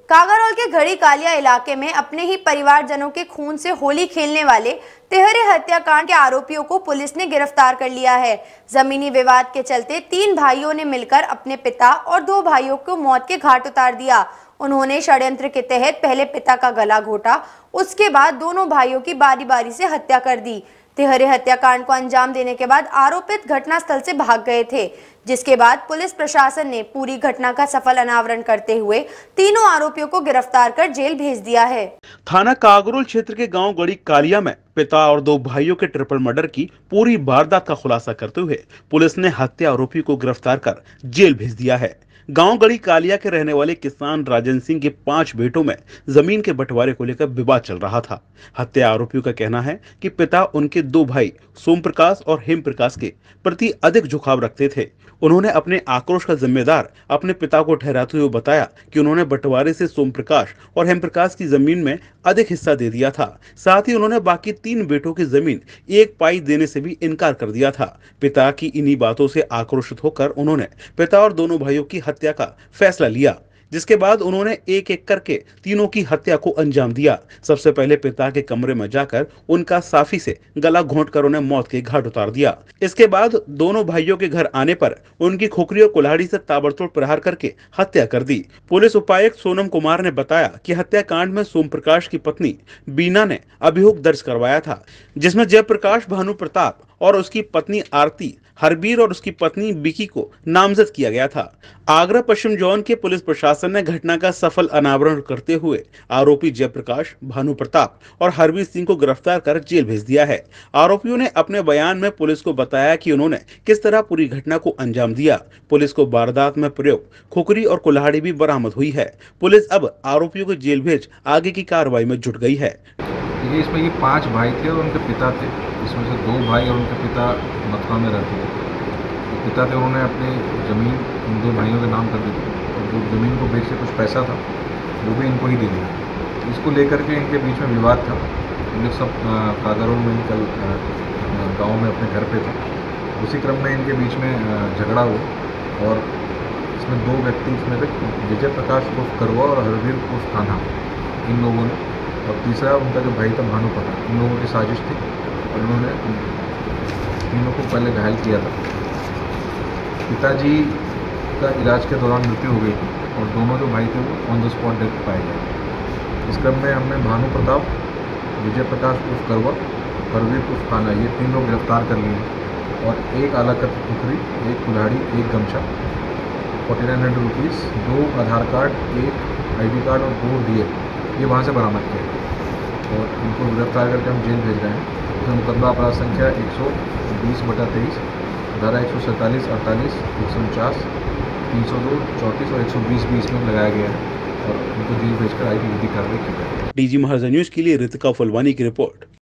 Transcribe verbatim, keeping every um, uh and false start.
कागारोल के घड़ी कालिया इलाके में अपने ही परिवारजनों के खून से होली खेलने वाले तिहरे हत्याकांड के आरोपियों को पुलिस ने गिरफ्तार कर लिया है। जमीनी विवाद के चलते तीन भाइयों ने मिलकर अपने पिता और दो भाइयों को मौत के घाट उतार दिया। उन्होंने षड्यंत्र के तहत पहले पिता का गला घोटा, उसके बाद दोनों भाइयों की बारी बारी से हत्या कर दी। तिहरे हत्याकांड को अंजाम देने के बाद आरोपित घटनास्थल से भाग गए थे, जिसके बाद पुलिस प्रशासन ने पूरी घटना का सफल अनावरण करते हुए तीनों आरोपियों को गिरफ्तार कर जेल भेज दिया है। थाना कागरोल क्षेत्र के गांव गड़ी कालिया में पिता और दो भाइयों के ट्रिपल मर्डर की पूरी वारदात का खुलासा करते हुए पुलिस ने हत्या आरोपी को गिरफ्तार कर जेल भेज दिया है। गांव गड़ी कालिया के रहने वाले किसान राजन सिंह के पांच बेटों में जमीन के बंटवारे को लेकर विवाद चल रहा था। हत्या आरोपियों का कहना है कि पिता उनके दो भाई सोम प्रकाश और हेम प्रकाश के प्रति अधिक झुकाव रखते थे। उन्होंने अपने आक्रोश का जिम्मेदार अपने पिता को ठहराते हुए बताया कि उन्होंने बंटवारे से सोम प्रकाश और हेम प्रकाश की जमीन में अधिक हिस्सा दे दिया था। साथ ही उन्होंने बाकी तीन बेटों की जमीन एक पाई देने से भी इनकार कर दिया था। पिता की इन्हीं बातों से आक्रोशित होकर उन्होंने पिता और दोनों भाइयों की हत्या का फैसला लिया, जिसके बाद उन्होंने एक एक करके तीनों की हत्या को अंजाम दिया। सबसे पहले पिता के कमरे में जाकर उनका साफी से गला घोंटकर उन्हें मौत के घाट उतार दिया। इसके बाद दोनों भाइयों के घर आने पर उनकी खोखरी और कुल्हाड़ी से ताबड़तोड़ प्रहार करके हत्या कर दी। पुलिस उपायुक्त सोनम कुमार ने बताया कि हत्याकांड में सोम प्रकाश की पत्नी बीना ने अभियोग दर्ज करवाया था, जिसमें जयप्रकाश भानु प्रताप और उसकी पत्नी आरती, हरबीर और उसकी पत्नी बिकी को नामजद किया गया था। आगरा पश्चिम जोन के पुलिस प्रशासन ने घटना का सफल अनावरण करते हुए आरोपी जयप्रकाश भानु प्रताप और हरबीर सिंह को गिरफ्तार कर जेल भेज दिया है। आरोपियों ने अपने बयान में पुलिस को बताया कि उन्होंने किस तरह पूरी घटना को अंजाम दिया। पुलिस को वारदात में प्रयोग खोखरी और कुल्हाड़ी भी बरामद हुई है। पुलिस अब आरोपियों को जेल भेज आगे की कार्रवाई में जुट गई है। ये इसमें ये पांच भाई थे और उनके पिता थे। इसमें से दो भाई और उनके पिता मथुरा में रहते थे। तो पिता थे, उन्होंने अपनी ज़मीन इन दो भाइयों के नाम कर दी थी और जो ज़मीन को बेच के कुछ पैसा था वो भी इनको ही दे दिया। इसको लेकर के इनके बीच में विवाद था। इन लोग सब कागारोल में कल गाँव में अपने घर पे थे। उसी क्रम में इनके बीच में झगड़ा हुआ और इसमें दो व्यक्ति इसमें थे, विजय प्रकाश उर्फ करवा और हरवीर उर्फ कान्हा, इन लोगों ने, और तीसरा उनका जो भाई था भानु प्रताप, इन लोगों की साजिश थी और उन्होंने तीनों को पहले घायल किया था। पिताजी का इलाज के दौरान मृत्यु हो गई थी और दोनों जो भाई थे वो ऑन द स्पॉट डेथ पाए गए। इस क्रम में हमने भानु प्रताप, विजय प्रकाश उर्फ करवा, हरवीर उर्फ कान्हा, ये तीन लोग गिरफ्तार कर लिए और एक आला कट टुकड़ी, एक कुल्हाड़ी, एक गमछा, फोर्टी नाइन हंड्रेड रुपीज़, दो आधार कार्ड, एक आई डी कार्ड और दो डी ए ये वहाँ से बरामद किया और इनको गिरफ्तार करके हम जेल भेज रहे हैं। इसमें मुकदमा अपराध संख्या एक सौ बीस बटा तेईस, धारा एक सौ सैंतालीस, अड़तालीस, एक सौ उनचास, तीन सौ दो, चौंतीस और एक सौ बीस भी इसमें लगाया गया है और इनको जेल भेजकर आगे विधि कार्रवाई की जाएगी। डीजी महाराजा न्यूज के लिए रितिका फुलवानी की रिपोर्ट।